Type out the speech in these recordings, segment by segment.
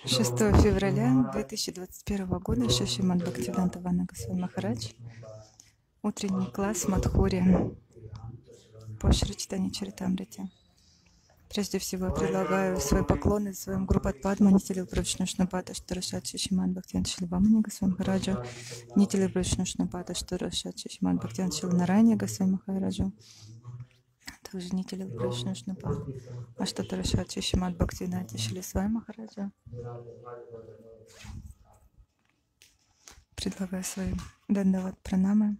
6 февраля 2021 года Шри Шримад Бхактивинода Госвами Махарадж. Утренний класс Мадхури по Шри Чайтанья Чаритамрите. Прежде всего, я предлагаю свои поклоны своим Гурупад Падма, Нитиле Прабхишнушнапада, Штарашат Шримад Бхактивинода Шилабамани Госвами Махараджу, Нитиле Прабхишнушнапада, Штарашат Шримад Бхактивинода Шиланарайни Госвами Махараджу, также Нитиле Прабхишнушнапада, Аштатарашат Шримад Бхактивинода Шиласвами Махараджу. Предлагаю свои дандават пранамы.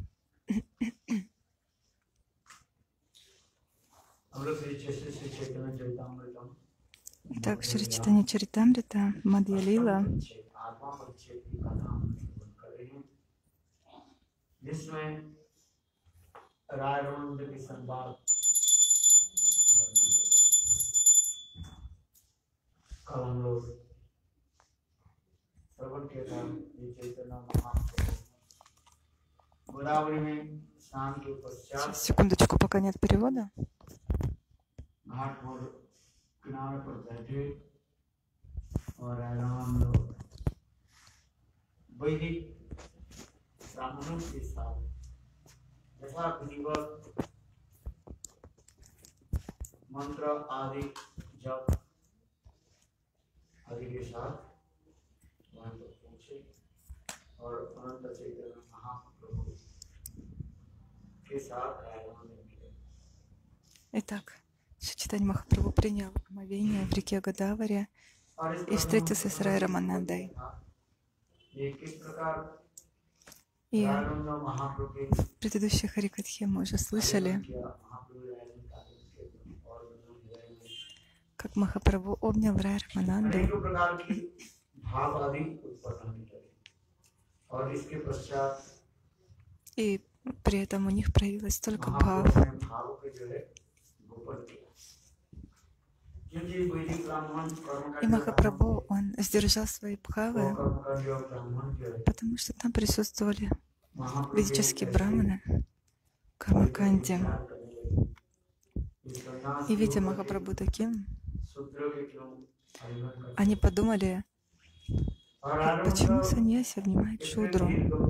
Итак, Шри Чайтанья Чаритамрита, Мадхья Лила. Сейчас, секундочку, пока нет перевода. Итак, Шри Чайтанья Махапрабху принял омовение в реке Годавари и встретился с Рай Раманандой. И в предыдущей Харикатхе мы уже слышали, как Махапрабху обнял Рай Рамананду. И при этом у них проявилось столько бхав. И Махапрабху, он сдержал свои бхавы, потому что там присутствовали ведические браманы, Кармаканти. И видя Махапрабху таким, они подумали, почему саньяси обнимает шудру.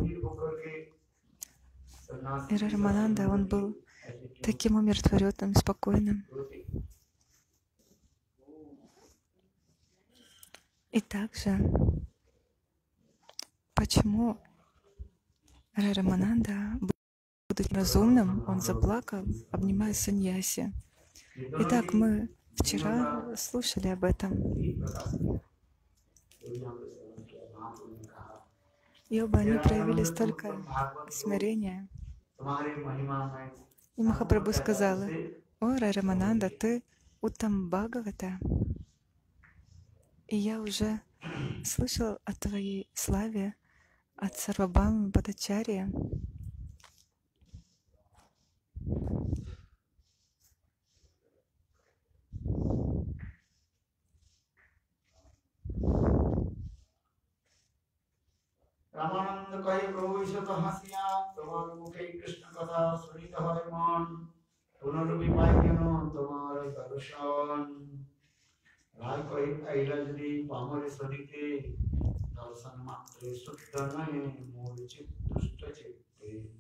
И Рай Рамананда, он был таким умиротворенным, спокойным. И также, почему Рай Рамананда, будучи разумным, он заплакал, обнимая саньяси. Итак, мы вчера слушали об этом. И оба они проявили столько смирения. И Махапрабху сказала: «О, Рай Рамананда, ты Уттам Бхагавата, и я уже слышал о твоей славе от Сарвабхаума Бхаттачарьи. Ramananda kai Prabhu Ishata Hasya, Tomar Mukhe Krishna Katha Sunita Hariman, Punarubi Maikano, Tomar Darushan, Rai Koi Ailajdi, Pamari Sunite, Darsan Matre Suttanai, Murichit Dushta Chitte.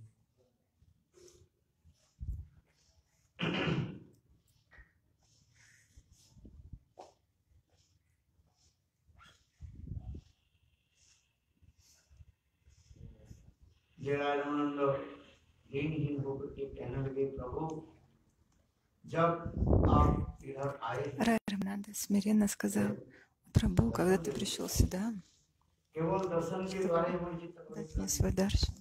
Рай Рамананда смиренно сказал: «Прабху, когда ты пришел сюда, дать мне свой даршан,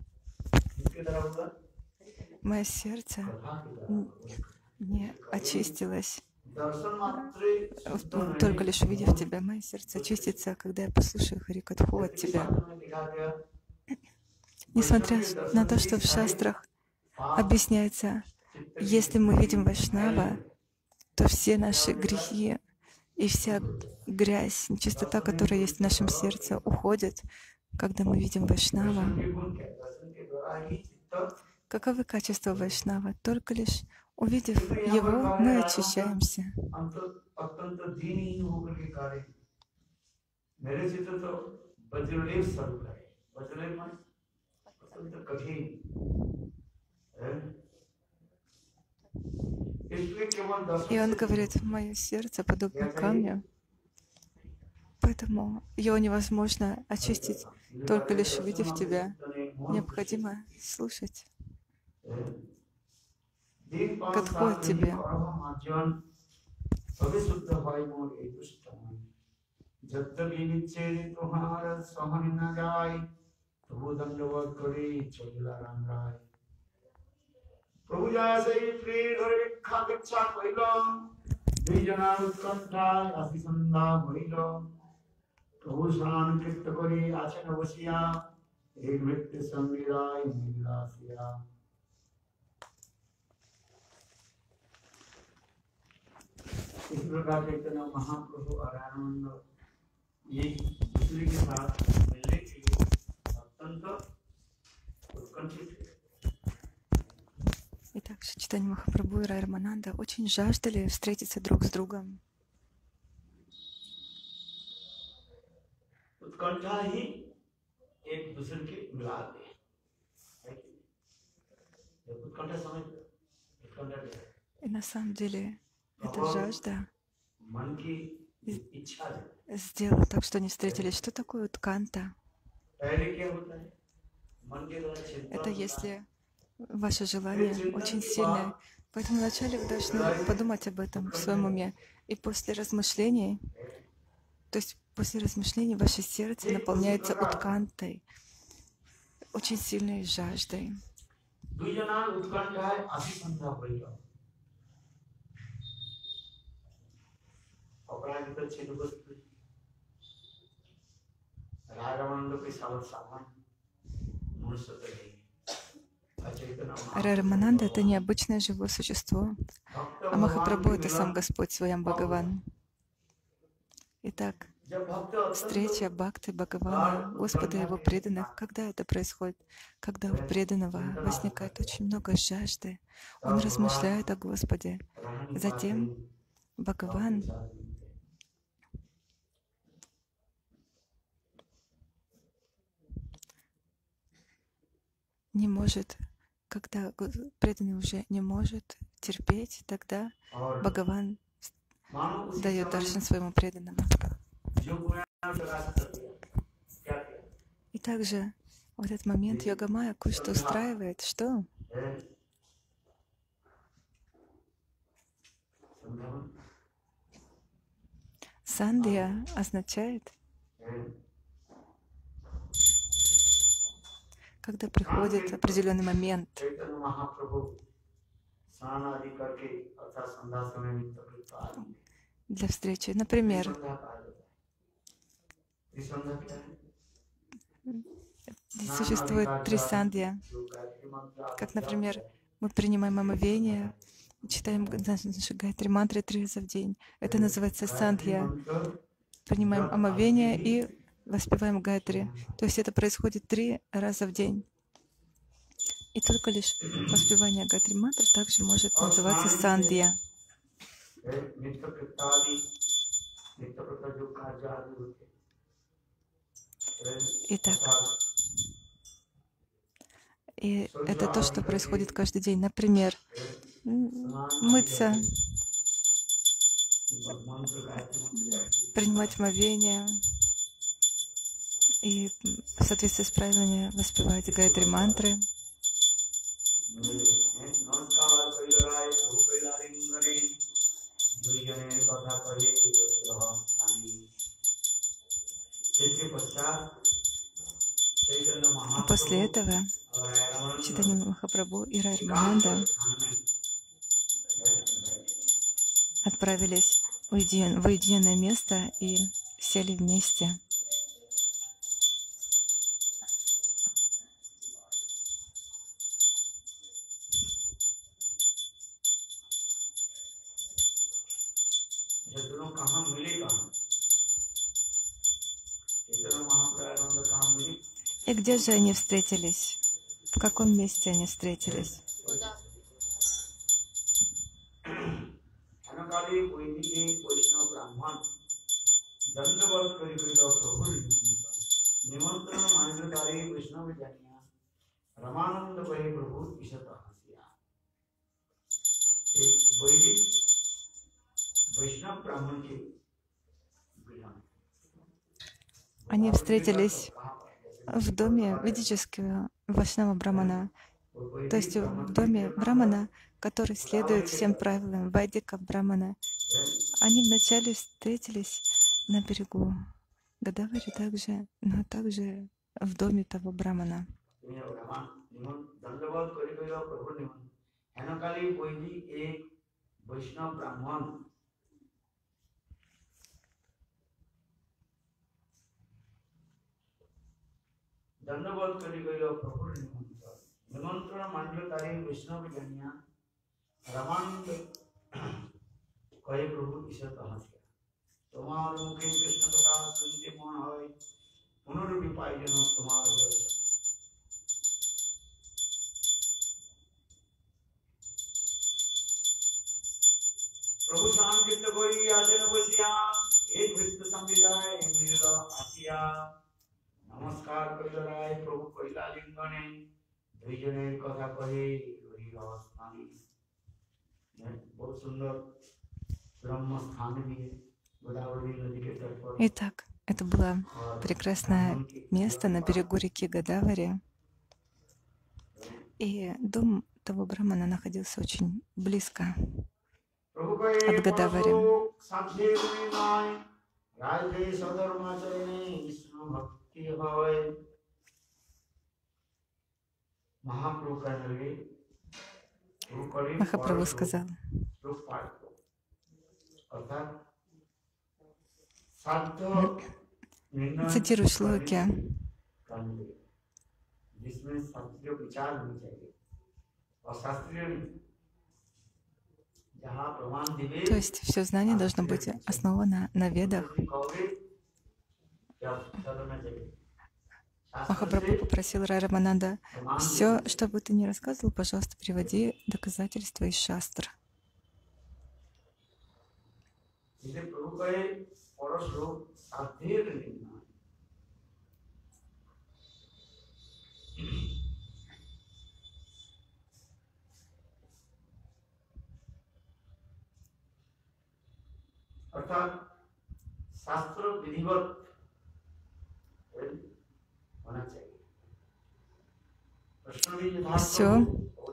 мое сердце не очистилось. Только лишь увидев тебя, мое сердце очистится, когда я послушаю Харикатху от тебя». Несмотря на то, что в шастрах объясняется, если мы видим Вайшнава, то все наши грехи и вся грязь, нечистота, которая есть в нашем сердце, уходит, когда мы видим Вайшнава. Каковы качества Вайшнава? Только лишь увидев его, мы очищаемся. मेरे चित्र तो वज्रलेप स्वरूप है। वज्रलेप माने अत्यंत कठिन है। इसलिए केवल दर्शन И он से говорит, мое сердце подобно क्या चाहिए? камню, поэтому его невозможно очистить, только лишь увидев тебя. Необходимо слушать, दिन पाँच подходит साल नहीं тебе. करो मार्जन तबे शुद्ध होय मोर एक दुष्ट मन जब तक नीचे तुम्हारा सहन न जाए तबु दंडवत करे चलिला राम राय प्रभु जैसे प्रिय धरे विख्या भिक्षा कइल दुई जना उत्कंठा आसी संधा भइल प्रभु स्नान कृत करे आछन बसिया एक व्यक्ति संगिराय मिलासिया। इस प्रकार चैतन्य महाप्रभु और आनंद ये दूसरे के साथ मिलने के लिए अत्यंत उत्कंठित थे। Итак, Чайтанья Махапрабху и Рамананда очень жаждали встретиться друг с другом. उत्कंठा ही एक दूसरे के मिलाप है। उत्कंठा समझ उत्कंठा क्या है? И на самом деле эта жажда मन की इच्छा है। сделала так, что они встретились. Что такое утканта? पहले क्या होता है? मन के द्वारा चिंतन Это если ваше желание очень сильное. Поэтому вначале вы должны подумать об этом в своем уме. И после размышлений, то есть после размышлений ваше сердце наполняется уткантой, очень сильной жаждой. Рамананда — это необычное живое существо, а Махапрабху — это сам Господь, Своям Бхагаван. Итак, встреча Бхакты Бхагавана, Господа и Его преданных, когда это происходит? Когда у преданного возникает очень много жажды, он размышляет о Господе. Затем Бхагаван не может, когда преданный уже не может терпеть, тогда Бхагаван дает даршан своему преданному. И также в этот момент Йога-майя кое-что устраивает. Что? Сандхья означает, когда приходит определенный момент. Для встречи. Например, существует три сандхья. Как, например, мы принимаем омовение, читаем наши гайатри мантры 3 раза в день. Это называется сандхья. Принимаем омовение и воспеваем гайатри. То есть это происходит 3 раза в день. И только лишь воспевание гайатри мантры также может называться сандхья. Итак, и это то, что происходит каждый день. Например, мыться, принимать омовение и в соответствии с правилами воспевать гайатри мантры. И после этого Чайтанья Махапрабху и Рамананда отправились в уединенное место и сели вместе. И где же они встретились? В каком месте они встретились? दंडवत करी करी प्रभु निमंत्रण मानवतारे वैष्णव जनिया रमानंद भय प्रभु ईशत हसिया। एक वैदिक वैष्णव ब्राह्मण के Они встретились в доме ведического вайшнава брамана, то есть в доме брамана, который следует всем правилам вайдика брамана. Они вначале встретились на берегу Годавари также, но также в доме того брамана. दंडवत करी गयो प्रभु निमंत्रण मंडल तारे वैष्णव जनिया रमानंद कहे प्रभु ईशत हसिया। तुम्हार मुखे कृष्ण कथा सुनते मन होय पुनरुपि पाई जन तुम्हार दर्शन। प्रभु शांतित कोई आचन बसिया एक वृत्त संविदाय मिल आसिया। नमस्कार करिलाय प्रभु कइला लिंगने दुई जনের কথা কহে হরি রসনানি। बहुत सुंदर ब्रह्म स्थान भी है गोदावरी नदी के तट पर। Итак, это было прекрасное место на берегу реки Годавари, и дом того брамана находился очень близко от Годавари. Махапрабху сказал: цитирую шлоки, то есть все знание должно быть основано на ведах. Махапрабху попросил Рай Рамананда: все, что бы ты ни рассказывал, пожалуйста, приводи доказательства из шастр. Все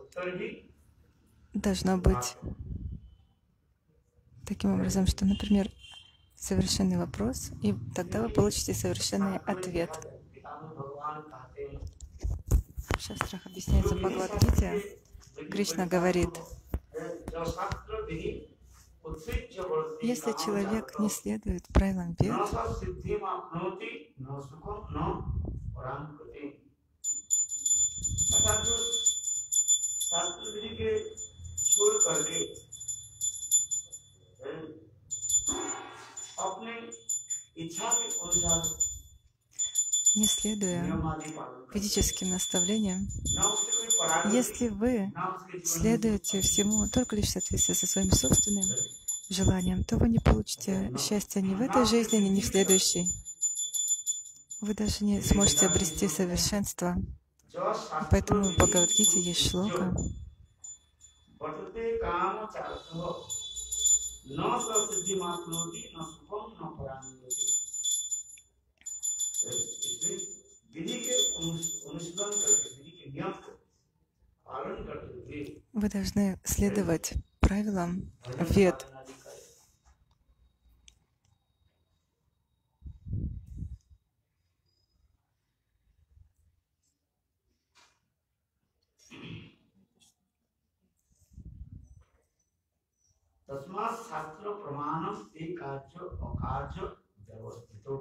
должно быть таким образом, что, например, совершенный вопрос, и тогда вы получите совершенный ответ. В шастрах объясняется в Бхагавад-гите, Кришна говорит: если человек не следует правилам вед, не следуя ведическим наставлениям, если вы следуете всему только лишь в соответствии со своим собственным желанием, то вы не получите счастья ни в этой жизни, ни в следующей. Вы даже не сможете обрести совершенство. Поэтому в Бхагавад-гите есть шлока. Вы должны следовать правилам вед. तस्मात् शास्त्र प्रमाणम ते कार्य अकार्य व्यवस्थितो।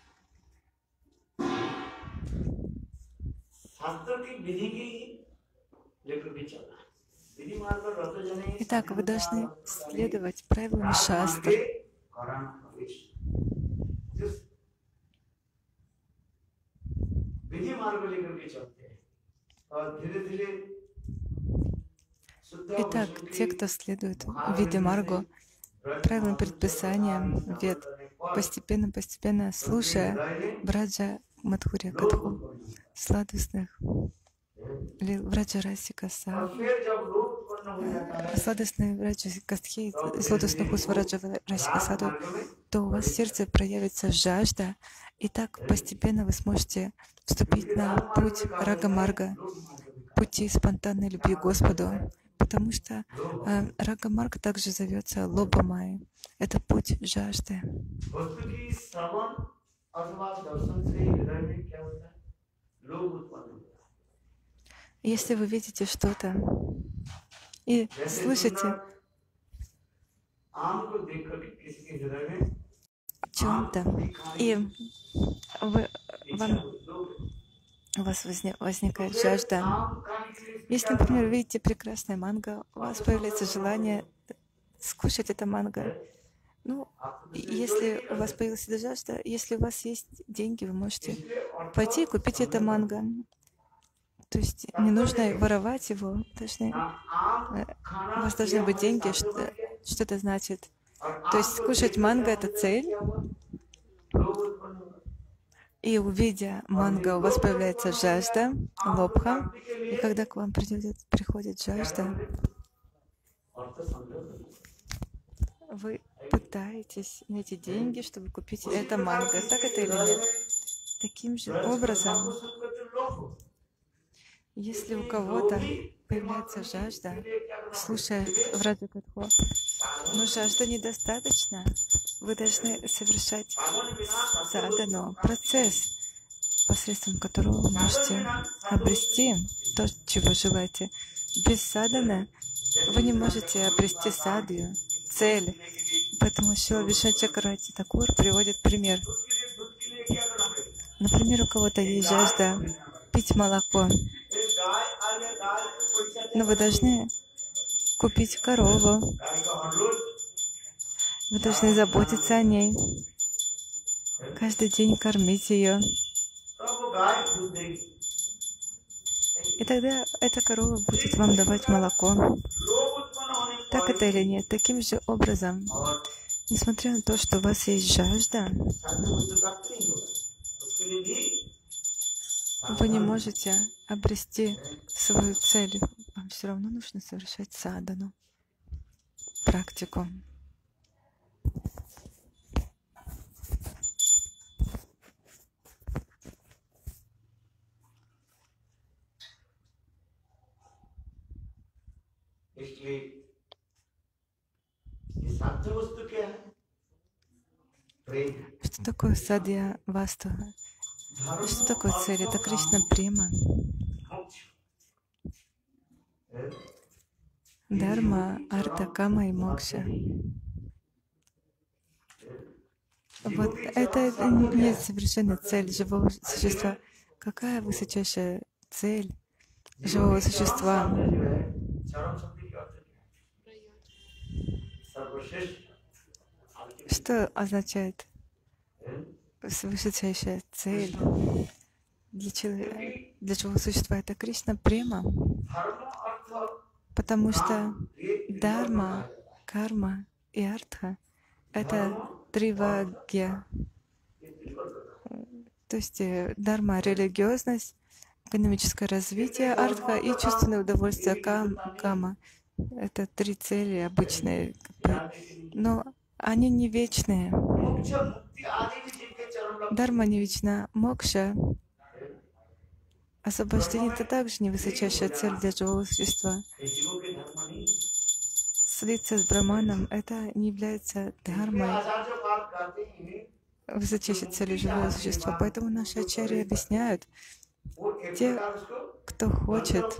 शास्त्र की विधि की लेकर के चलना। विधि मार्ग रत जने। Итак, вы должны следовать правилам шастр. विधि मार्ग लेकर के चलते हैं और धीरे-धीरे Итак, те, кто следует Види Маргу, правилам предписаниям вед, постепенно, слушая Браджа Мадхурья Катху, сладостных Враджа Расика сладостные Враджа Кастхи, сладостных уст Враджа Расика Саду, то у вас в сердце проявится жажда, и так постепенно вы сможете вступить на путь Рага-марга, пути спонтанной любви к Господу, потому что Рага-марга также зовется Лобамай. Это путь жажды. Если вы видите что-то и слышите о чем-то, и у вас возникает жажда. Если, например, видите прекрасное манго, у вас появляется желание скушать это манго. Ну, если у вас появилась эта жажда, если у вас есть деньги, вы можете пойти и купить это манго. То есть не нужно воровать его, у вас должны быть деньги, что это значит. То есть скушать манго — это цель. И увидя манго, у вас появляется жажда, лобха. И когда к вам приходит жажда, вы пытаетесь найти деньги, чтобы купить это манго. Так это или нет? Таким же образом, если у кого-то появляется жажда, слушая Враджа Катху, но жажда недостаточно, вы должны совершать садхану, процесс, посредством которого вы можете обрести то, чего желаете. Без садханы вы не можете обрести садхью, цель. Поэтому Шрила Вишну Чакраварти Такур приводит пример. Например, у кого-то есть жажда пить молоко, но вы должны купить корову, вы должны заботиться о ней, каждый день кормить ее. И тогда эта корова будет вам давать молоко. Так это или нет? Таким же образом, несмотря на то, что у вас есть жажда, вы не можете обрести свою цель. Вам все равно нужно совершать садхану, практику. Что такое садья васту? Что такое цель? Это Кришна према. Дharma, арта, кама и мокша. Вот это не совершенная цель живого существа. Какая высочайшая цель живого существа? Что означает высочайшая цель для живого существа? Это Кришна према. Потому что дharma, карма и артха — это тривагья. То есть дharma — религиозность, экономическое развитие, артха и чувственное удовольствие, кама. Это три цели обычные. Но они не вечные. Дharma не вечна. Мокша, освобождение — это также не высочайшая цель для живого существа. Слиться с Брахманом — это не является дхармой, высочайшей целью живого существа. Поэтому наши ачарьи объясняют, те, кто хочет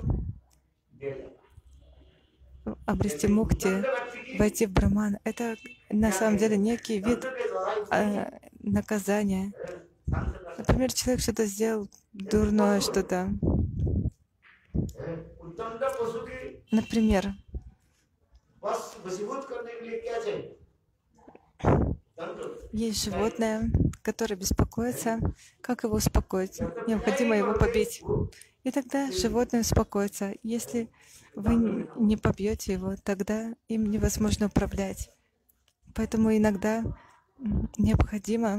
обрести мукти, войти в Брахман, это на самом деле некий вид наказания. Например, человек что-то сделал дурное, что-то. Например, есть животное, которое беспокоится. Как его успокоить? Необходимо его побить. И тогда животное успокоится. Если вы не побьете его, тогда им невозможно управлять. Поэтому иногда необходимо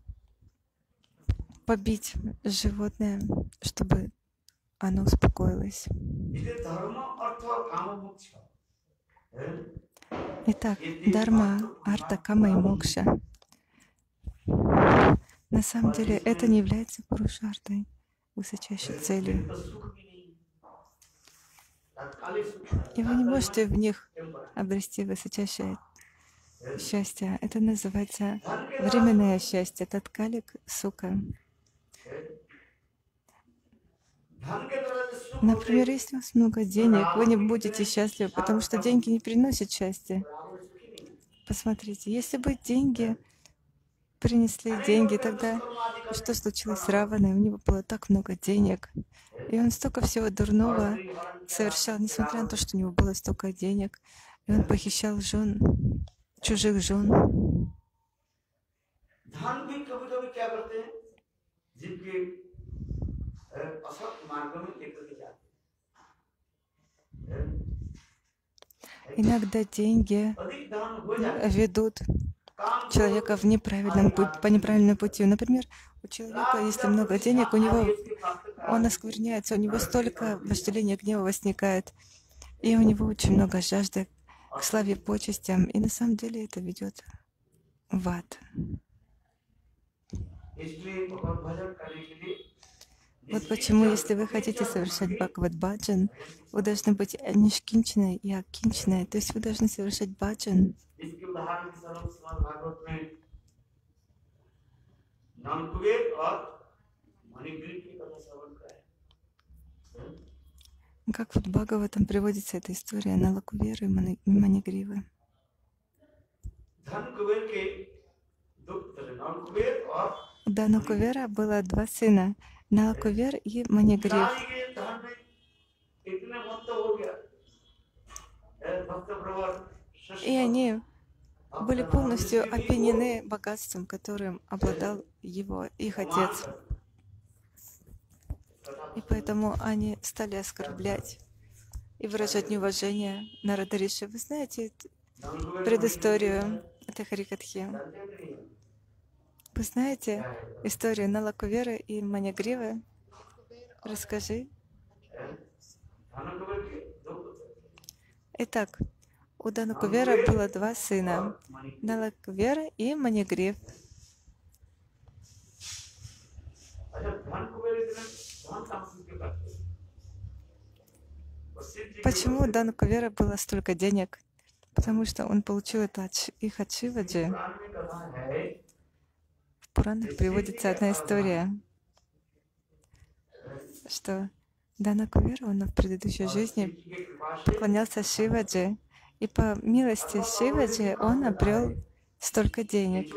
побить животное, чтобы оно успокоилось. Итак, дарма, арта, кама и мокша. На самом деле это не является пурушартой, высочайшей целью. И вы не можете в них обрести высочайшее счастье. Это называется временное счастье, таткалик сука. Например, если у вас много денег, вы не будете счастливы, потому что деньги не приносят счастья. Посмотрите, если бы деньги принесли деньги, тогда что случилось с Раваной? У него было так много денег, и он столько всего дурного совершал, несмотря на то, что у него было столько денег, и он похищал жен, чужих жен. Иногда деньги ведут человека в по неправильному пути. Например, у человека, если много денег, он оскверняется, у него столько вожделения, гнева возникает, и у него очень много жажды к славе, почестям, и на самом деле это ведет в ад. Вот почему, если вы хотите совершать Бхагават Баджан, вы должны быть нишкинчной и акинчной, то есть вы должны совершать баджан. Как вот в Бхагаватам приводится эта история Налакуверы и Манигривы. У Данакувера было два сына, Налакувер и Манигрив. И они были полностью опьянены богатством, которым обладал их отец. И поэтому они стали оскорблять и выражать неуважение Нарада Риши. Вы знаете предысторию этой Харикатхи? Вы знаете историю Налакуверы и Манигривы? Расскажи. Итак, у Данакувера было два сына, Налакувер и Манигрив. Почему у Данакувера было столько денег? Потому что он получил это их от Шиваджи. В Пуранах приводится одна история, что Данакувер, он в предыдущей жизни поклонялся Шиваджи, и по милости Шиваджи он обрел столько денег.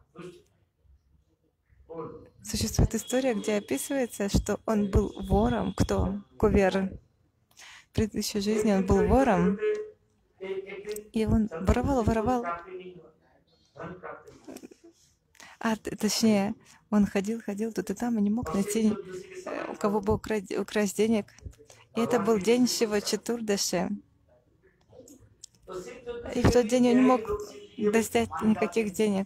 Существует история, где описывается, что он был вором. Кто? Кувер. В предыдущей жизни он был вором, и он воровал. Точнее, он ходил тут и там, и не мог найти, у кого бы украсть денег. И это был день Шива Четурдаши. И в тот день он не мог достать никаких денег.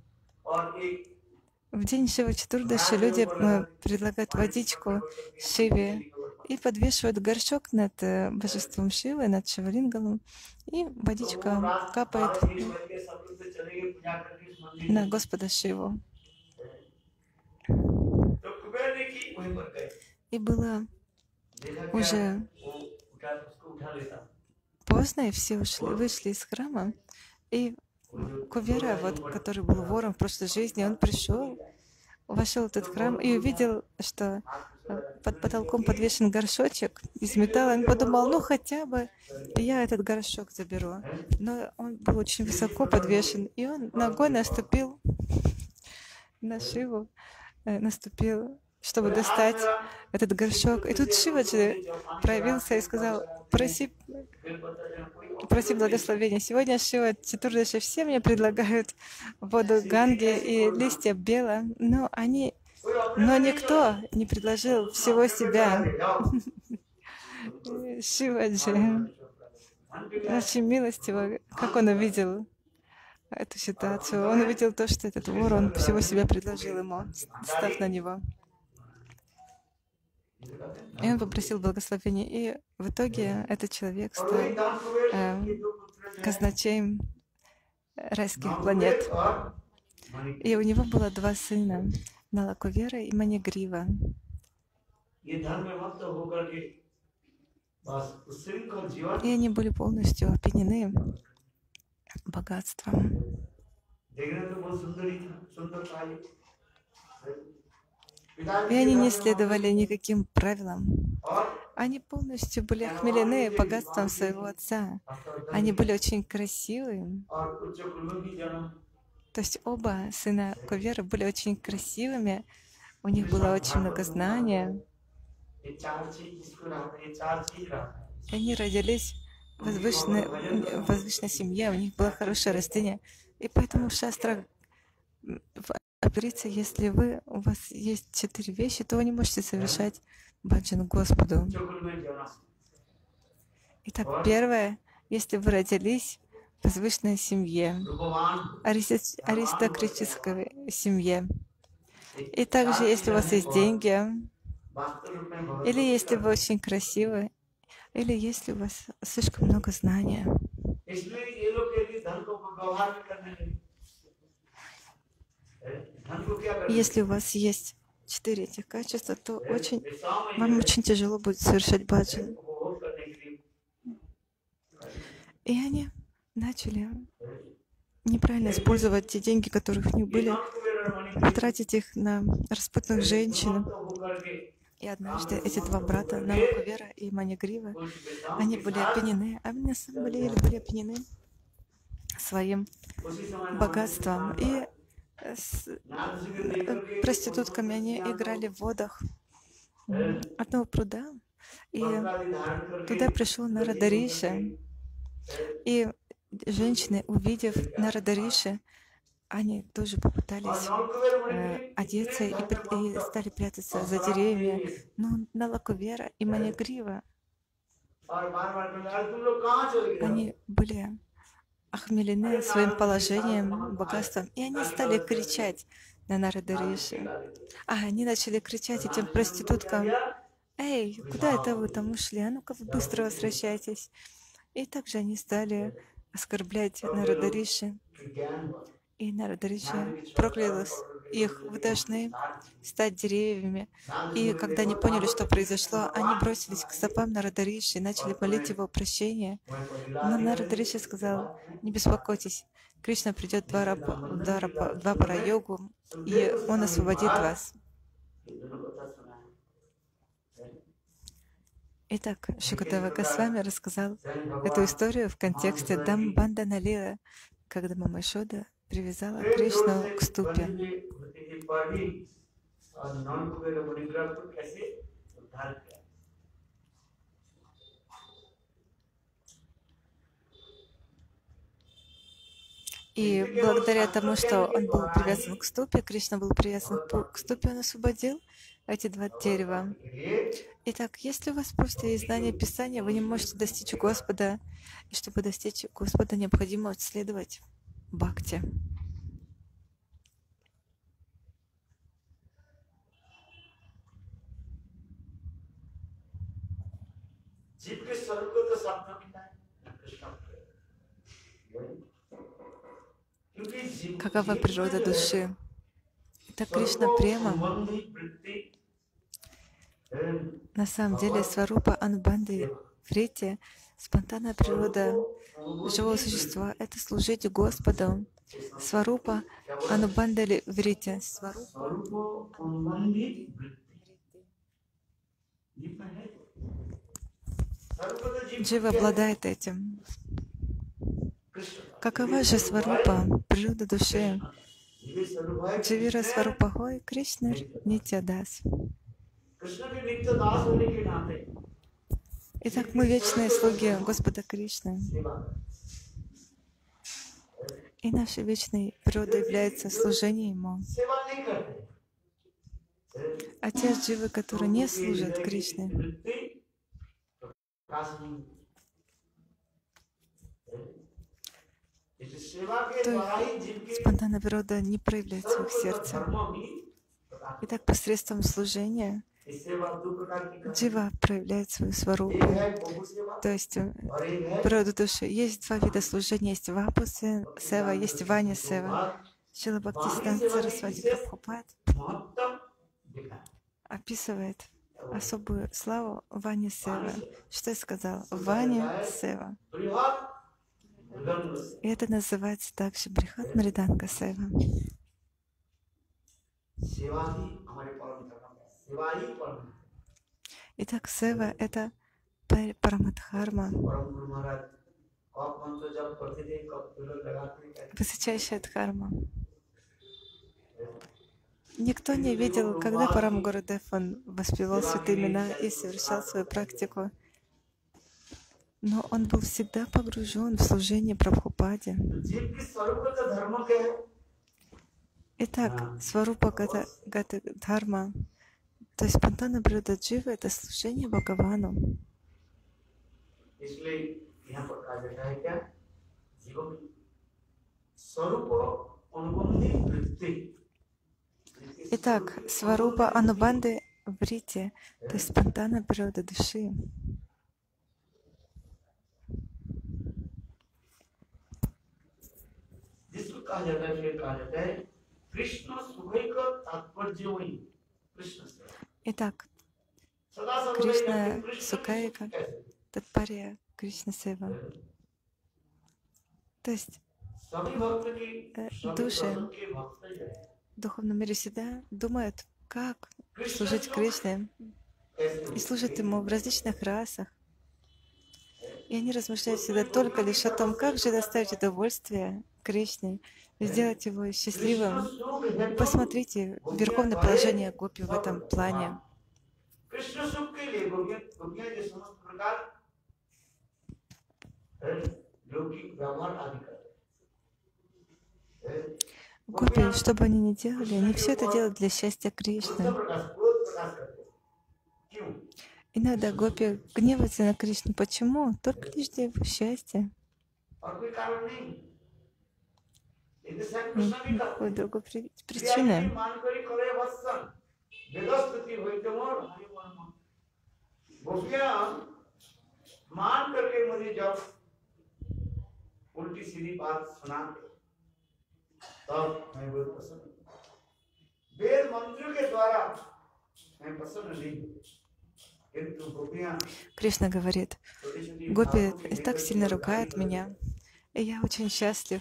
В день Шива Четурдаши люди предлагают водичку Шиве и подвешивают горшок над божеством Шивы, над Шивалингалом, и водичка капает на Господа Шиву. И было уже поздно, и все вышли из храма, и Кувера, который был вором в прошлой жизни, он вошел в этот храм и увидел, что под потолком подвешен горшочек из металла. Он подумал, ну хотя бы я этот горшок заберу. Но он был очень высоко подвешен, и он ногой наступил на Шиву, чтобы достать этот горшок. И тут Шиваджи проявился и сказал, проси благословения. Сегодня Шива Четурдаши все мне предлагают воду Ганги и листья бела, но никто не предложил всего себя. Шиваджи очень милостиво, как он увидел эту ситуацию. Он увидел то, что этот вор, он всего себя предложил ему, став на него. И он попросил благословения. И в итоге этот человек стал казначеем райских планет. И у него было 2 сына, Налакувера и Манигрива. И они были полностью опьянены богатством. И они не следовали никаким правилам. Они полностью были охмелены богатством своего отца. Они были очень красивы. То есть оба сына Кувера были очень красивыми. У них было очень много знания. И они родились в возвышенной семье, у них было хорошее растение. И поэтому в шастрах говорится, если у вас есть 4 вещи, то вы не можете совершать баджан Господу. Итак, первое, если вы родились в возвышенной семье, аристократической семье, и также, если у вас есть деньги, или если вы очень красивы, или если у вас слишком много знания. Если у вас есть 4 этих качества, то вам очень тяжело будет совершать баджан. И они начали неправильно использовать те деньги, которые у них были, тратить их на распутных женщин. И однажды эти 2 брата, Налакувера и Манигрива, они были опьянены, а на самом деле были опьянены своим богатством. И с проститутками они играли в водах одного пруда. И туда пришел Нарада Риши. И женщины, увидев Нарада Риши, они тоже попытались одеться и стали прятаться за деревьями. Но Налакувера и Манигрива, они были охмелены своим положением, богатством, и они стали кричать на Нарада Риши. Они начали кричать этим проституткам: «Эй, куда это вы там ушли? А ну-ка вы быстро возвращайтесь!» И также они стали оскорблять Нарада Риши. И Нарада Риши проклял их: вы должны стать деревьями. И когда они поняли, что произошло, они бросились к стопам Нарада Риши и начали молить его прощения. Но Нарада Риши сказал: не беспокойтесь, Кришна придет в Двапара-йогу, и он освободит вас. Итак, Шукадева Госвами рассказал эту историю в контексте Дамбандана Лила, когда Мама Йашода привязала Кришну к ступе. И благодаря тому, что он был привязан к ступе, Кришна был привязан к ступе, он освободил эти 2 дерева. Итак, если у вас просто есть знание Писания, вы не можете достичь Господа. И чтобы достичь Господа, необходимо следовать бхакти. Какова природа души? Это Кришна Према. На самом деле, Сварупа Анубанды Врити, спонтанная природа живого существа — это служить Господу. Сварупа Анубанды Врити. Джива обладает этим. Какова же Сварупа, природа души? Дживира Сварупа Хой Кришна Нитьядас. Итак, мы вечные слуги Господа Кришны. И нашей вечной природой является служение Ему. А те дживы, которые не служат Кришне, то спонтанная природа не проявляет в их сердце. Итак, посредством служения джива проявляет свою сварупу, то есть природу души. Есть два вида служения. Есть вапу сева, есть ваня сева. Шрила Бхактисиданта Сарасвати Прабхупад описывает особую славу вани сева. Что я сказал? Ваня сева. И это называется также Брихат Мриданга сева. Итак, сева — это парамадхарма, высочайшая дхарма. Никто не видел, когда Парам Гурудев он воспевал святые имена и совершал свою практику. Но он был всегда погружен в служение Прабхупаде. Итак, сварупа гата дхарма, то есть спонтанная природа дживы — это служение Бхагавану. Итак, сварупа анубанды врити, то есть спонтанная природа души. Итак, Кришна Сукайка, Татпария Кришна Сева. То есть души в духовном мире всегда думают, как служить Кришне, и служат Ему в различных расах. И они размышляют всегда только лишь о том, как же доставить удовольствие Кришне, сделать его счастливым. И посмотрите, верховное положение гопи в этом плане. Гопи, что бы они ни делали, они все это делают для счастья Кришны. Иногда гопи гневаются на Кришну. Почему? Только лишь для его счастья. Никакой другой причины. Кришна говорит, гопи так сильно ругают меня, и я очень счастлив.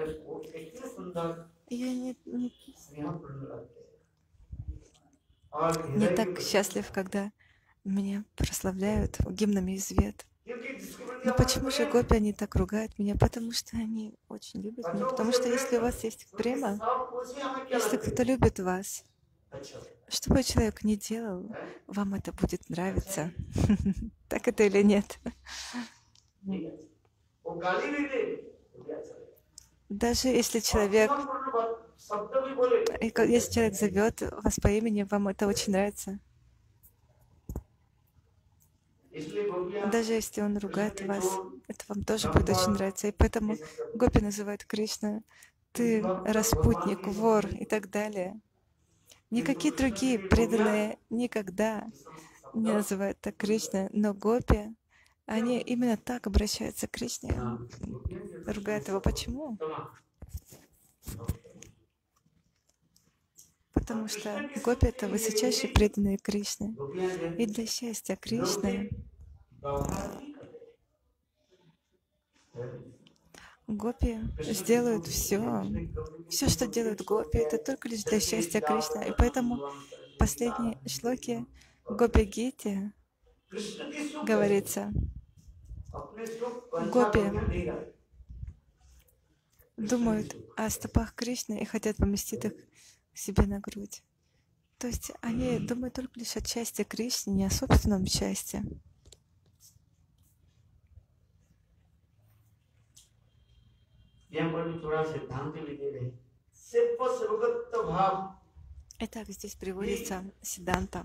Я не так счастлив, когда меня прославляют гимнами из Вед. Но почему же гопи, они так ругают меня? Потому что они очень любят меня. Потому что если у вас есть према, если кто-то любит вас, что бы человек ни делал, вам это будет нравиться. Так это или нет? Даже если человек зовет вас по имени, вам это очень нравится. Даже если он ругает вас, это вам тоже будет очень нравиться. И поэтому гопи называют Кришну: ты распутник, вор и так далее. Никакие другие преданные никогда не называют так Кришну, но гопи, они именно так обращаются к Кришне, ругают его. Почему? Потому что гопи — это высочайшие преданные Кришны. И для счастья Кришны гопи сделают все, что делают гопи, это только лишь для счастья Кришны. И поэтому в последней шлоке Гопи Гите говорится, гопи думают о стопах Кришны и хотят поместить их себе на грудь. То есть они думают только лишь о счастье Кришны, не о собственном счастье. Итак, здесь приводится Сиддханта.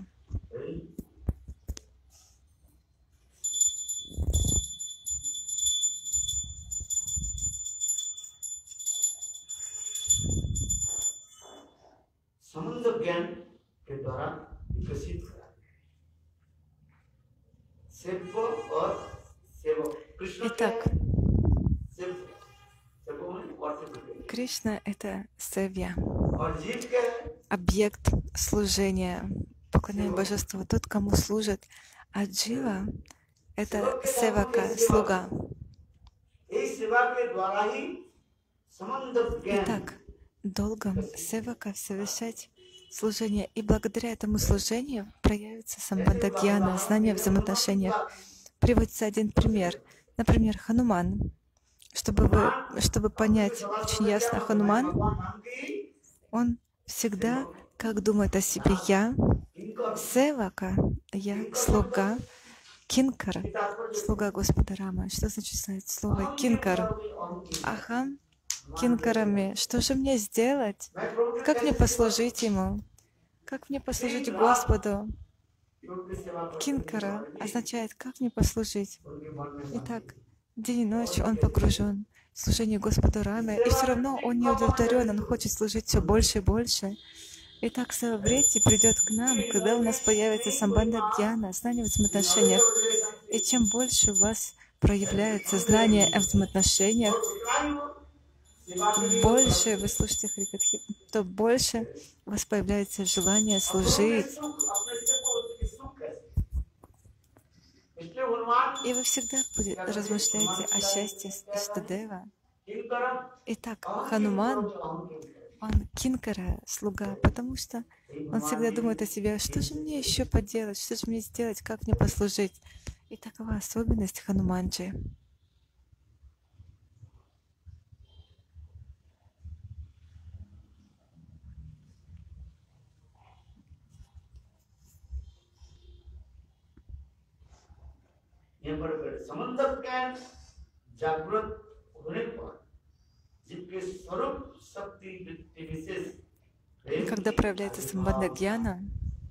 ज्ञान के द्वारा विकसित करा सेव और सेवक कृष्ण क्या Итак, है सेव सेव माने वर्शिप Кришна — это севья, और जीव क्या है объект служения, поклонение सेवक божеству, тот, кому служит. А джива — это सेवक के नाम севака, है सेवा слуга. इस सेवा के द्वारा ही संबंध ज्ञान Итак, долгом севака совершать служение, и благодаря этому служению проявится самбандагьяна, знание в взаимоотношениях. Приводится один пример. Например, Хануман. Чтобы понять очень ясно Хануман, он всегда как думает о себе: я севака, я слуга, кинкара, слуга Господа Рама. Что значит слово кинкар? Ахам кинкарами. Что же мне сделать? Как мне послужить Ему? Как мне послужить Господу? Кинкара означает «как мне послужить». Итак, день и ночь он погружен в служение Господу Раме, и все равно он не удовлетворен, он хочет служить все больше и больше. Итак, Сававрити придет к нам, когда у нас появится самбанда гьяна, знание в взаимоотношениях. И чем больше у вас проявляется знание о взаимоотношениях, больше вы слушаете Харикатхи, то больше у вас появляется желание служить. И вы всегда размышляете о счастье Иштадева. Итак, Хануман, он кинкара, слуга, потому что он всегда думает о себе: что же мне еще поделать, что же мне сделать, как мне послужить. И такова особенность Хануманджи. Когда проявляется самбандха гьяна,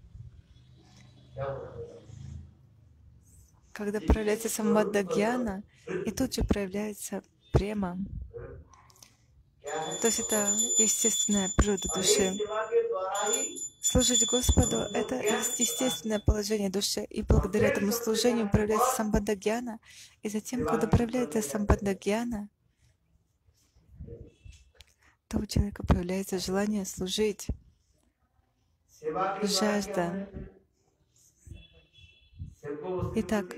и тут же проявляется према, то есть это естественная природа души. Служить Господу — это естественное положение души, и благодаря этому служению проявляется самбандха гьяна, и затем, когда проявляется самбандха гьяна, то у человека проявляется желание служить, жажда. Итак,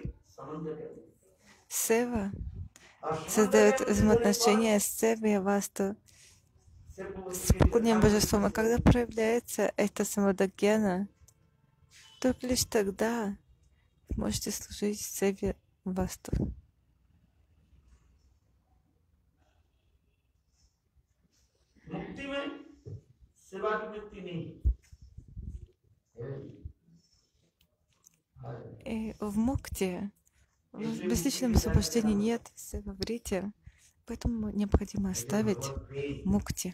сева создает взаимоотношения с севой васту, с поклонением божеству. А когда проявляется эта самбандха-гьяна, только лишь тогда вы можете служить севе васту. И в мукте, в безличном освобождении нет севаврити, поэтому необходимо оставить мукти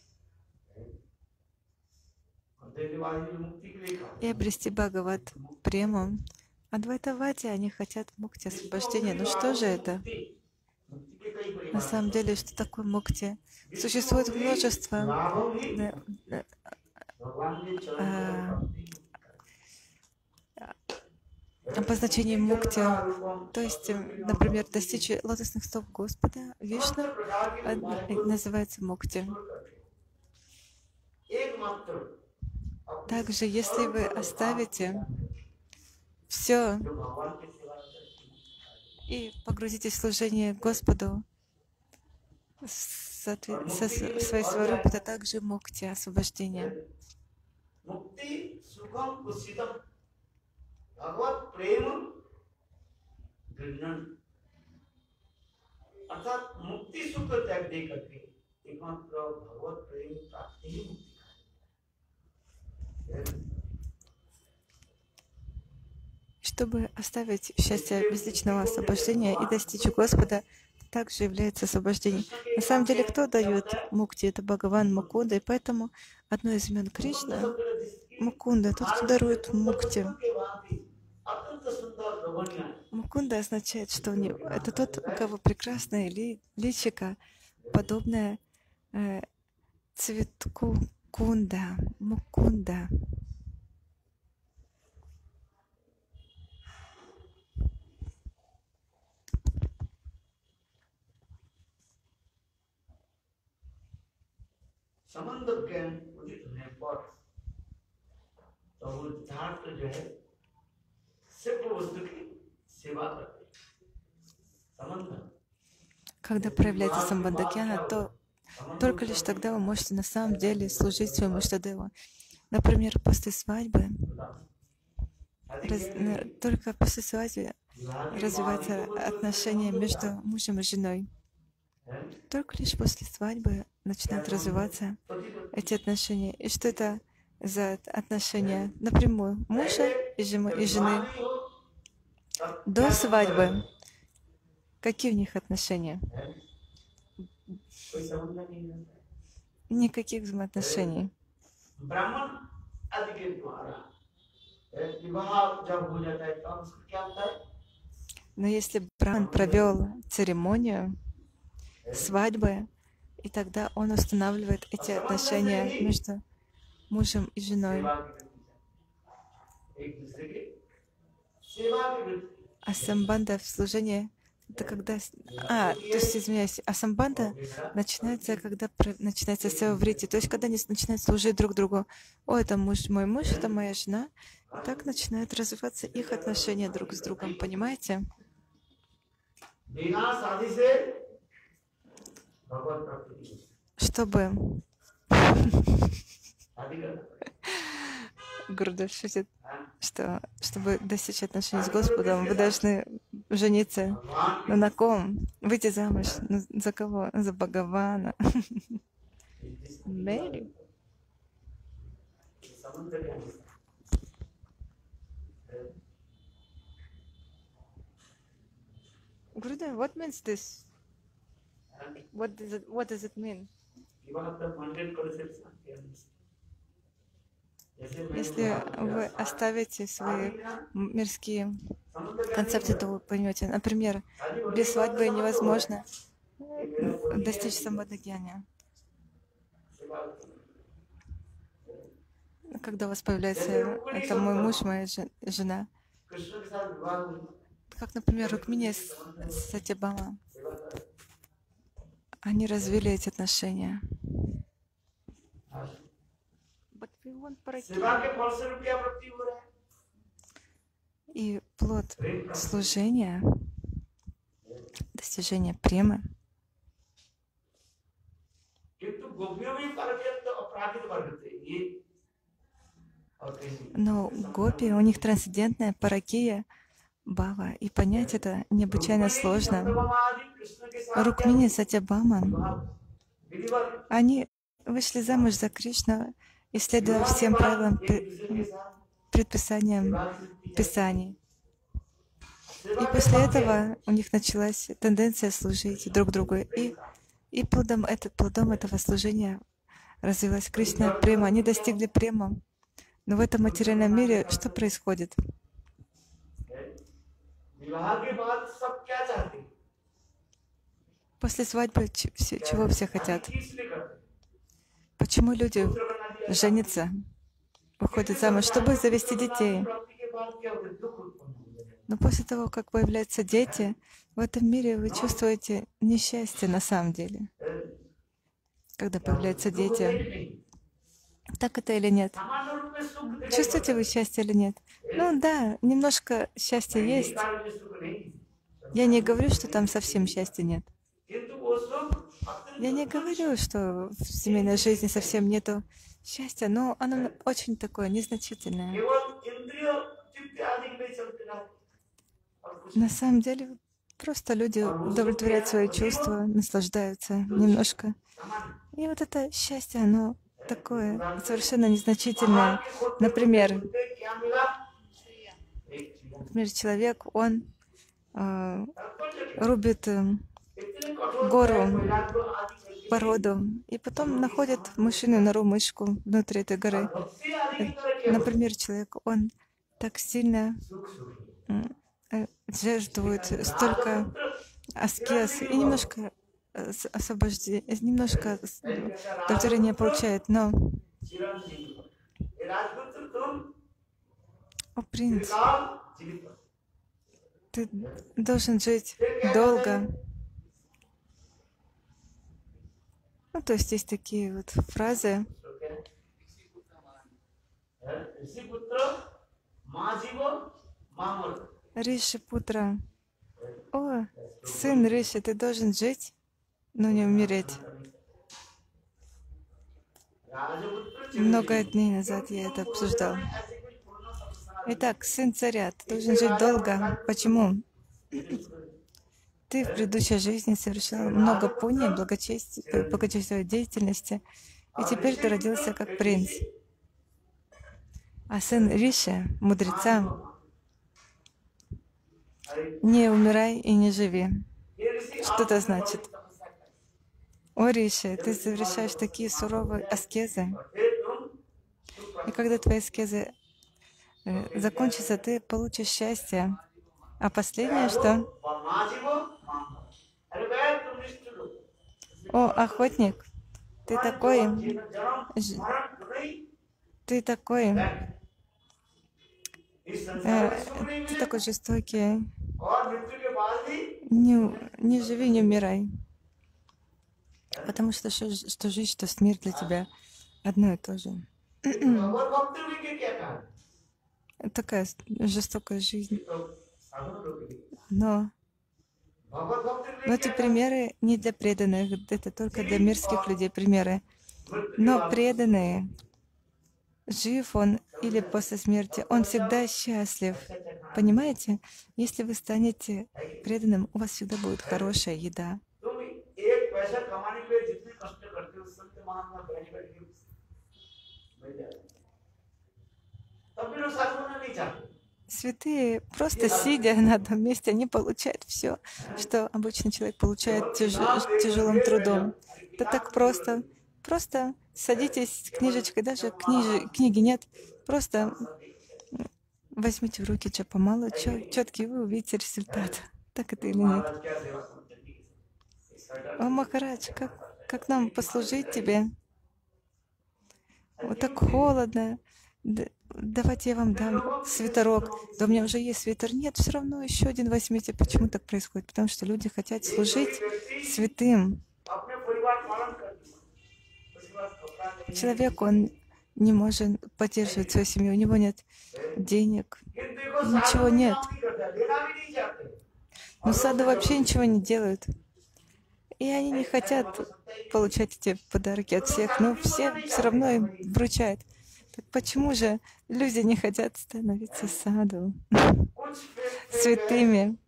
и обрести Бхагават прему. Адвайтавади, они хотят мукти, освобождения. Но что же это? На самом деле, что такое мукти? Существует множество обозначений мукти. То есть, например, достичь лотосных стоп Господа, Вишну, называется мукти. Также, если вы оставите все и погрузитесь в служение Господу со своей сварупы, это также мукти, освобождение. Чтобы оставить счастье безличного освобождения и достичь Господа, также является освобождением. На самом деле, кто дает мукти? Это Бхагаван Мукунда, и поэтому одно из имен Кришны — Мукунда, тот, кто дарует мукти. Мукунда означает, что это тот, у кого прекрасное личико, подобное цветку Мукунда, Мукунда. समंदर ज्ञान उदित होने पर तो वो जाट जो है सिर्फ वस्तु की सेवा करते समंदर Когда проявляется самбандакьяна, то только лишь тогда вы можете на самом деле служить своему Иштадеву. Например, после свадьбы, только после свадьбы развивается отношение между мужем и женой. Только лишь после свадьбы начинают развиваться эти отношения. И что это за отношения? Напрямую мужа и жены. До свадьбы какие у них отношения? Никаких взаимоотношений. Но если Брахман провел церемонию свадьбы, и тогда он устанавливает эти отношения между мужем и женой. А самбанда в служении — это когда... то есть, извиняюсь, а самбанда начинается, когда начинается севаврити, то есть, когда они начинают служить друг другу. О, это мой муж, это моя жена. И так начинают развиваться их отношения друг с другом, понимаете? Чтобы... Гурудев шутит, что чтобы достичь отношений с Господом, вы должны жениться. Но на ком? Выйти замуж. За кого? За Бхагавана. Мэри. Гурудев, what means this? What does it mean? Если вы оставите свои мирские концепции, то вы поймете. Например, без свадьбы невозможно достичь самбандакьяни. Когда у вас появляется это мой муж, моя жена. Как, например, Рукмини с Сатьябама. Они развили эти отношения. И плод служения, достижения премы. Но гопи, у них трансцендентная паракия, бхава, и понять это необычайно сложно. Рукмини, Сатьябама, они вышли замуж за Кришну, исследуя всем правилам, предписаниям Писаний. И после этого у них началась тенденция служить друг другу. И плодом этого служения развилась Кришна према. Они достигли према. Но в этом материальном мире что происходит? После свадьбы чего все хотят? Почему люди женятся, выходят замуж, чтобы завести детей? Но после того, как появляются дети, в этом мире вы чувствуете несчастье на самом деле. Когда появляются дети. Так это или нет? Чувствуете вы счастье или нет? Ну да, немножко счастья есть. Я не говорю, что там совсем счастья нет. Я не говорю, что в семейной жизни совсем нету счастья, но оно очень такое незначительное. На самом деле, просто люди удовлетворяют свои чувства, наслаждаются немножко. И вот это счастье, оно такое совершенно незначительное. Например, человек, он рубит гору, породу, и потом находит мышиную нору, мышку внутри этой горы. Например, человек, он так сильно жертвует столько аскез и немножко освобождения, немножко удовлетворения получает, но चिरंजीवी। ये राजपुत्र तुम О, принц, चिरकाल जीवित हो। ты должен жить फिर क्या कहते долго. हैं? Ну, то есть есть такие вот фразы. तो क्या है? ऋषि पुत्र माँ जीवो माँ मरो। Риши Путра. О, сын Риши, ты должен жить, но не умереть. राजपुत्र Много चिरंजीवी। дней назад я это обсуждал. में ऐसे कोई पूर्ण संसार Итак, сын царя, ты должен жить долго. Почему? Ты в предыдущей жизни совершил много пуни, благочестивой деятельности, и теперь ты родился как принц. А сын Риши, мудреца, не умирай и не живи. Что это значит? О, Риши, ты совершаешь такие суровые аскезы, и когда твои аскезы закончатся, ты получишь счастье. А последнее что? О, охотник, ты такой, ты такой, ты такой жестокий. Не живи, не умирай. Потому что жизнь, что смерть для тебя одно и то же. Такая жестокая жизнь. Но эти примеры не для преданных, это только для мирских людей примеры. Но преданные, жив он или после смерти, он всегда счастлив. Понимаете? Если вы станете преданным, у вас всегда будет хорошая еда. Святые, просто сидя на одном месте, они получают все, что обычный человек получает тяжелым трудом. Это так просто. Просто садитесь с книжечкой, даже книги нет. Просто возьмите в руки Джапамалу, четкий, вы увидите результат. Так это или нет? О, Махарадж, как нам послужить тебе? Вот так холодно. Давайте я вам дам свитерок. Да у меня уже есть свитер. Нет, все равно еще один возьмите. Почему так происходит? Потому что люди хотят служить святым. Человек, он не может поддерживать свою семью, у него нет денег, ничего нет. Но саду вообще ничего не делают. И они не хотят получать эти подарки от всех, но все равно им вручают. Так почему же люди не хотят становиться саду, святыми?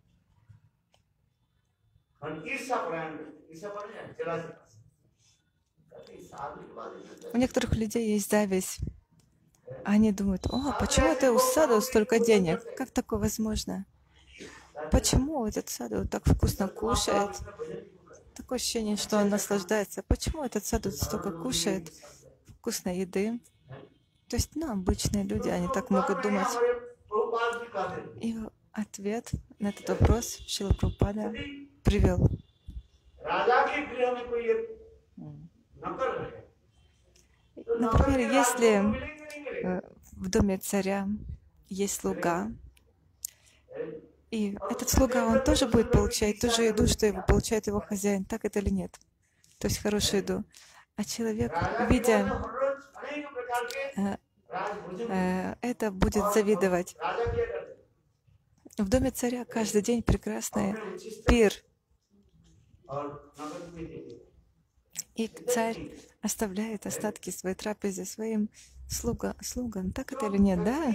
У некоторых людей есть зависть. Они думают: о, почему это у саду столько денег? Как такое возможно? Почему этот саду так вкусно кушает? Такое ощущение, что он наслаждается. Почему этот саду столько кушает вкусной еды? То есть, обычные люди, они так могут думать. И ответ на этот вопрос Шрила Прабхупада привел. Например, если в доме царя есть слуга, и этот слуга, он тоже будет получать ту же еду, что его получает его хозяин, так это или нет? То есть хорошую еду. А человек, видя это, будет завидовать. В доме царя каждый день прекрасный пир. И царь оставляет остатки своей трапезы своим слугам. Так это или нет? Да?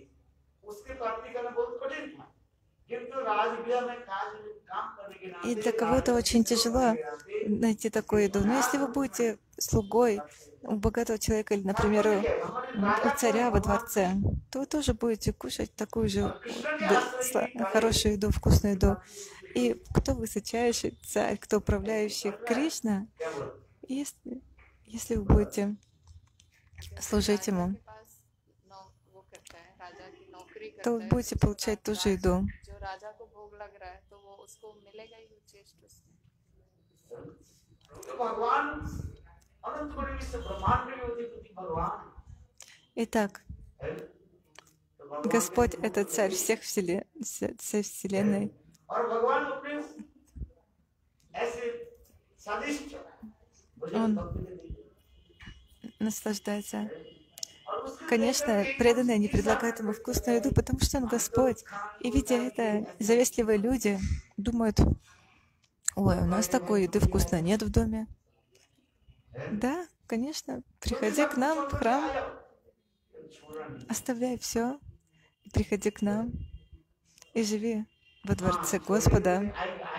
И для кого-то очень тяжело найти такую еду. Но если вы будете слугой у богатого человека, или, например, у царя во дворце, то вы тоже будете кушать такую же хорошую еду, вкусную еду. И кто высочайший царь, кто управляющий? Кришна. Если вы будете служить ему, то вы будете получать ту же еду. Итак, Господь — это царь всех всей Вселенной. Он наслаждается. Конечно, преданные не предлагают ему вкусную еду, потому что он Господь. И видя это, завистливые люди думают: ой, у нас такой еды вкусной нет в доме. Да, конечно, приходи к нам в храм, оставляй все, и приходи к нам, и живи во дворце Господа.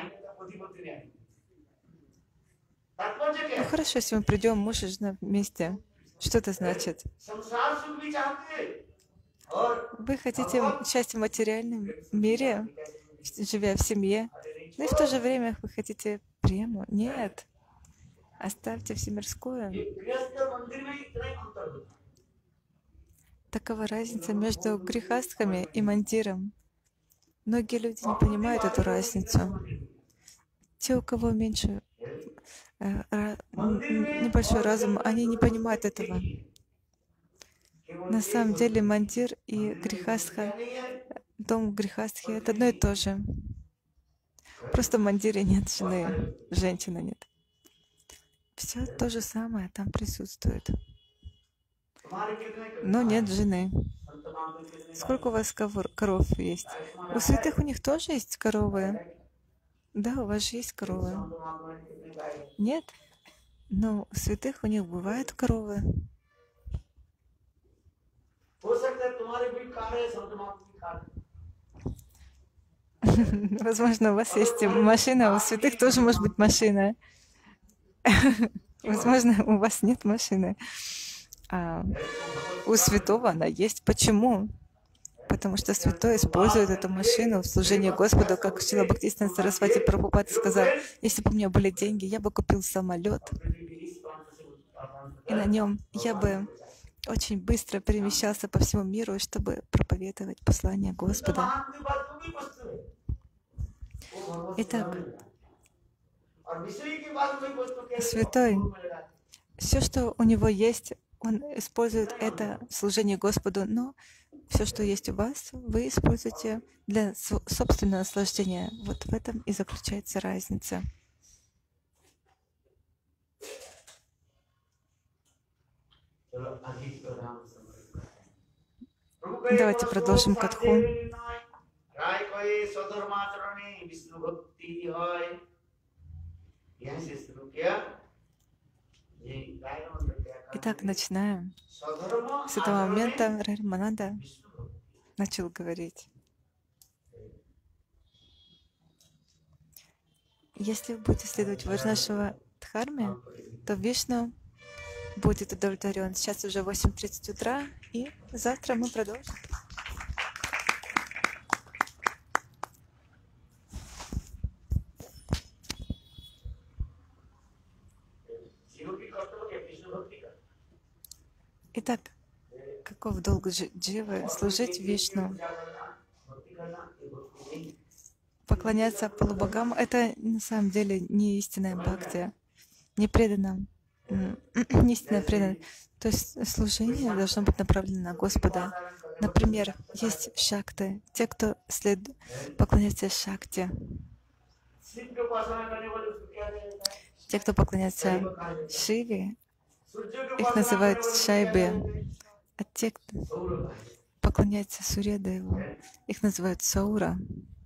Ну хорошо, если мы придем, муж и жена вместе. Что это значит? Вы хотите счастья в материальном мире, живя в семье, но и в то же время вы хотите прему? Нет. Оставьте все мирское. Такова разница между грехастхами и мандиром. Многие люди не понимают эту разницу. Те, у кого небольшой разум, они не понимают этого. На самом деле мандир и грехастха, дом грехастхи — это одно и то же. Просто в мандире нет жены, женщины нет. Все то же самое там присутствует. Но нет жены. Сколько у вас коров есть? У святых у них тоже есть коровы? Да, у вас же есть коровы. Нет? Но у святых у них бывают коровы. Возможно, у вас есть машина, а у святых тоже может быть машина. Возможно, у вас нет машины, а у святого она есть. Почему? Потому что святой использует эту машину в служении Господу, как Шрила Бхактисиданта Сарасвати Прабхупада сказал: если бы у меня были деньги, я бы купил самолет, и на нем я бы очень быстро перемещался по всему миру, чтобы проповедовать послание Господа. Итак, святой, все, что у него есть, он использует это в служении Господу, но все, что есть у вас, вы используете для собственного наслаждения. Вот в этом и заключается разница. Давайте продолжим катху. Итак, начинаем. С этого момента Рамананда начал говорить. Если вы будете следовать Вайшнава Дхарме, то Вишну будет удовлетворен. Сейчас уже 8:30 утра, и завтра мы продолжим. Итак, каков долг дживы? Служить Вишну. Поклоняться полубогам — это на самом деле не истинная бхакти, не преданным, не истинная преданность. То есть служение должно быть направлено на Господа. Например, есть шакты, те, кто поклоняется шакти, те, кто поклоняется Шиве, их называют Шайбе, а те, кто поклоняется Сурьядеву, их называют Саура.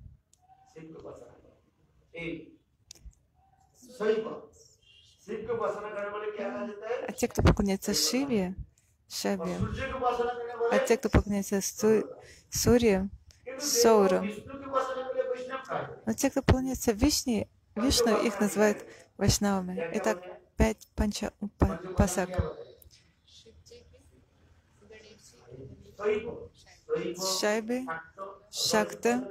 А те, кто поклоняется Шиве, Шаве, а те, кто поклоняется Сурье, Саура. Но те, кто поклоняется Вишну, их называют Вайшнавами. Итак, 5 панча пасак. Шайбе, Шакта.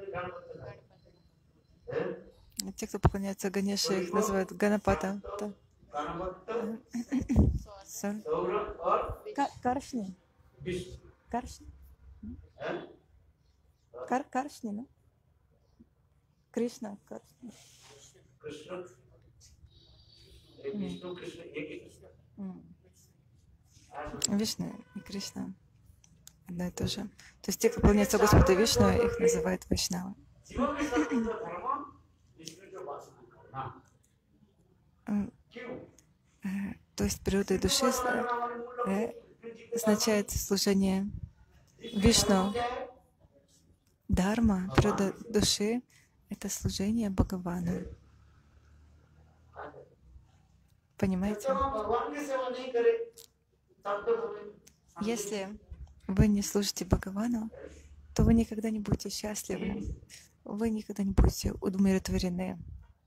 Те, кто поклоняется Ганеше, их называют Ганапата. Каршни. Каршни. Каршни, да? Кришна, Каршни. Вишну и Кришна одно и то же. То есть те, кто поклоняются Господу Вишну, их называют Вайшнавы. То есть природа души означает служение Вишну. Дharma, природа души, это служение Бхагавану. Понимаете? Если вы не служите Бхагавану, то вы никогда не будете счастливы, вы никогда не будете удовлетворены.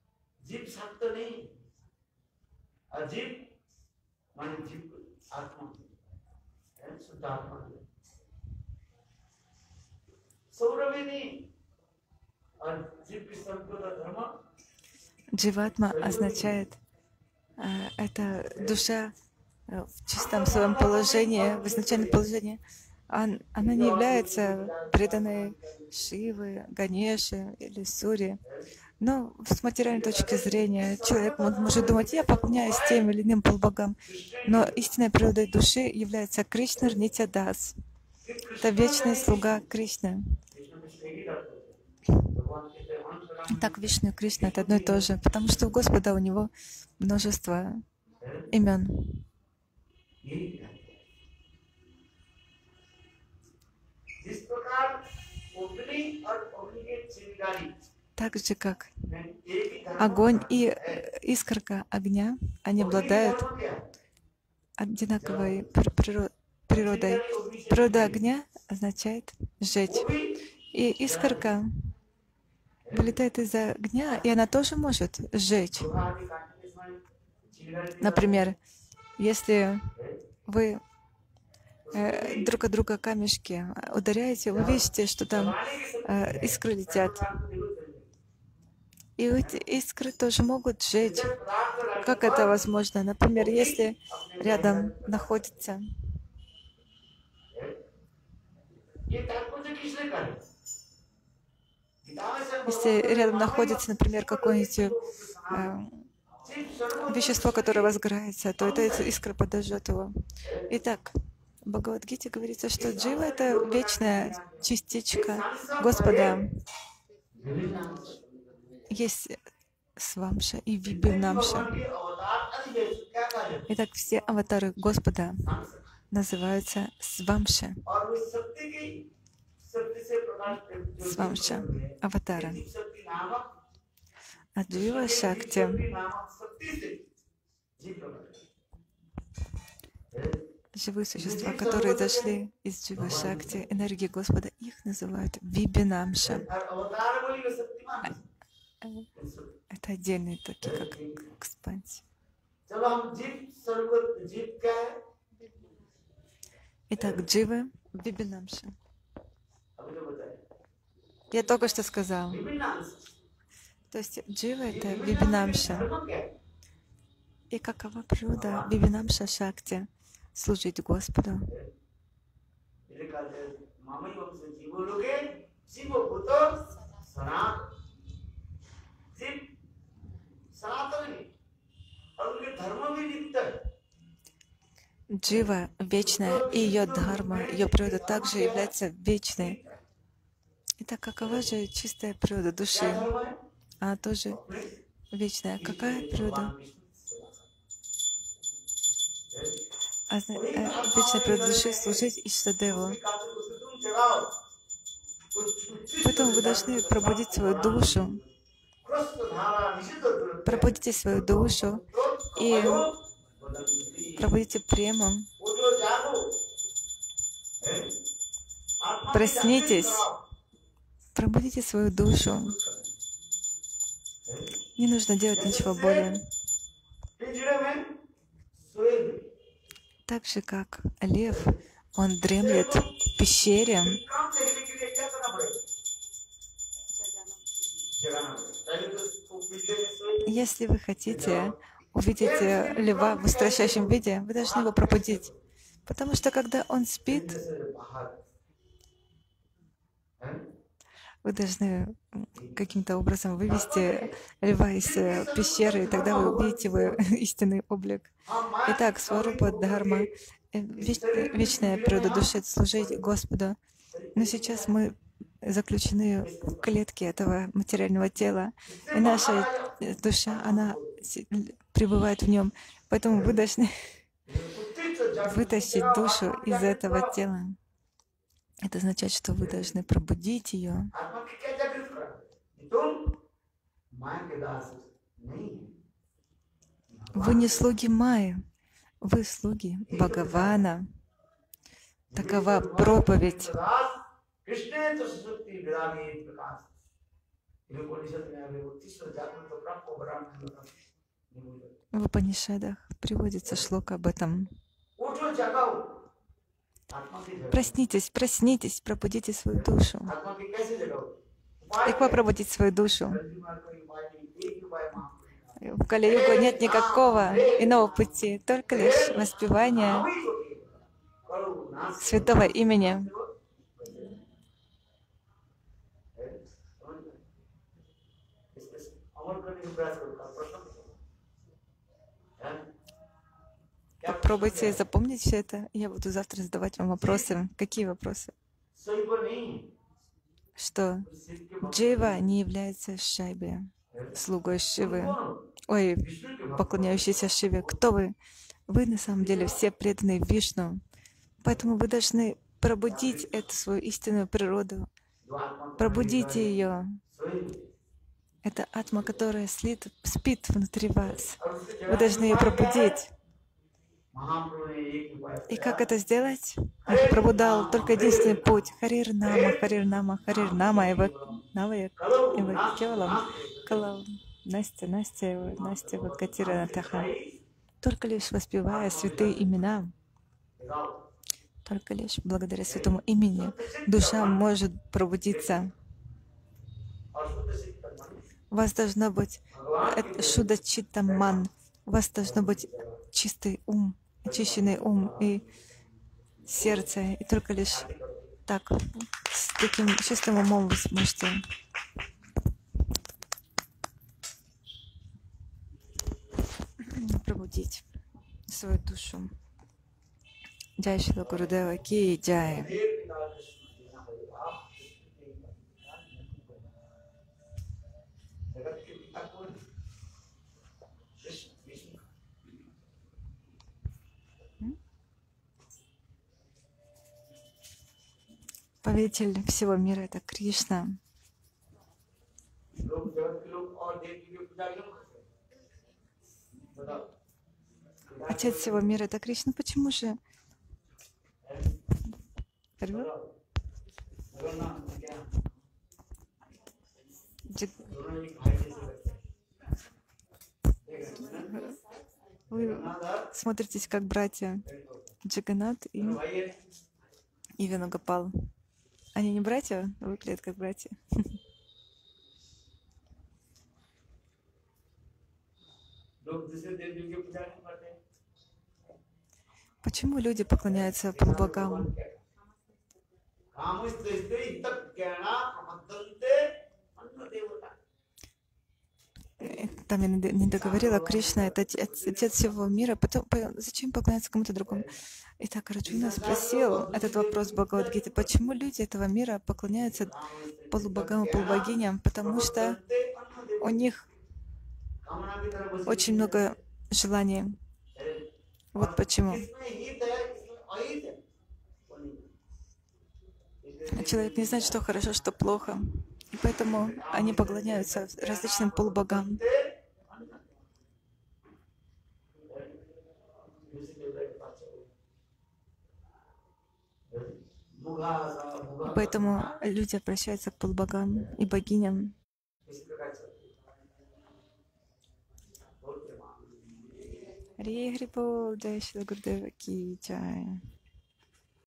Дживатма означает, это душа в чистом своем положении, в изначальном положении. Она не является преданной Шивы, Ганеши или Сури. Но с материальной точки зрения человек может думать, я поклоняюсь тем или иным полубогам. Но истинной природой души является Кришна Нитьядас. Это вечный слуга Кришны. Так, Вишну и Кришна — это одно и то же, потому что у Господа у него множество имен. Так же, как огонь и искорка огня, они обладают одинаковой природой. Природа огня означает сжечь. И искорка вылетает из огня, и она тоже может сжечь. Например, если вы друг от друга камешки ударяете, вы видите, что там искры летят. И эти искры тоже могут сжечь. Как это возможно? Например, если рядом находится например, какое-нибудь вещество, которое возгорается, то эта искра подожжет его. Итак, в Бхагавад-гите говорится, что джива — это вечная частичка Господа. Есть свамша и вибинамша. Итак, все аватары Господа называются свамша. Свамша, аватара. А джива шакти, живые существа, которые дошли из джива шакти, энергии Господа, их называют вибинамша. Это отдельные такие, как экспансии. Итак, дживы вибинамша. Я только что сказала. То есть джива — это вибинамша. И какова природа вибинамша шакти? Служить Господу. Джива вечная, и ее дхарма, ее природа также является вечной. Итак, какова же чистая природа души? Она тоже вечная. Какая природа? Вечная природа души — служить Иштадеву. Поэтому вы должны пробудить свою душу. Пробудите свою душу и пробудите прему. Проснитесь. Пробудите свою душу. Не нужно делать ничего более. Так же, как лев, он дремлет в пещере. Если вы хотите увидеть льва в устрашающем виде, вы должны его пробудить. Потому что когда он спит, Вы должны каким-то образом вывести льва из пещеры, и тогда вы увидите его истинный облик. Итак, сварупа дхарма, вечная природа души — это служить Господу. Но сейчас мы заключены в клетке этого материального тела, и наша душа, она пребывает в нем. Поэтому вы должны вытащить душу из этого тела. Это означает, что вы должны пробудить ее. Вы не слуги Майи, вы слуги Бхагавана. Такова проповедь. В Упанишадах приводится шлока об этом. Проснитесь, проснитесь, пробудите свою душу. И как пробудить свою душу? В Кали-югу нет никакого иного пути, только лишь воспевание святого имени. Попробуйте запомнить все это. Я буду завтра задавать вам вопросы. Какие вопросы? Что Джива не является Шайбе, слугой Шивы. Ой, поклоняющийся Шиве. Кто вы? Вы на самом деле все преданные Вишну. Поэтому вы должны пробудить эту свою истинную природу. Пробудите ее. Это атма, которая спит внутри вас. Вы должны ее пробудить. И как это сделать? Их пробудал только единственный путь. Харир Нама, Харир Нама, Харир Нама, его Кевалам, Калам, Настя, Настя, Вакатира Натаха. Только лишь воспевая святые имена, только лишь благодаря святому имени душа может пробудиться. У вас должно быть Шуда Читтаман, у вас должно быть чистый ум, очищенный ум и сердце. И только лишь так, с таким чистым умом вы сможете пробудить свою душу. Джай Шрила Гурудева Ки Джай. Повелитель всего мира — это Кришна. Отец всего мира — это Кришна. Почему же? Вы смотритесь как братья Джаганат и Венугопал. Они не братья, а выглядят как братья. Почему люди поклоняются полубогам? Там я не договорила. Кришна — это отец всего мира. Потом, зачем поклоняться кому-то другому? Итак, Арджуна спросил этот вопрос Бхагавад-гиты. Почему люди этого мира поклоняются полубогам и полубогиням? Потому что у них очень много желаний. Вот почему. Человек не знает, что хорошо, что плохо. И поэтому они поклоняются различным полубогам. И поэтому люди обращаются к полубогам и богиням. Хари Хари Бол, Джай Шрила Гурудева Ки Джай.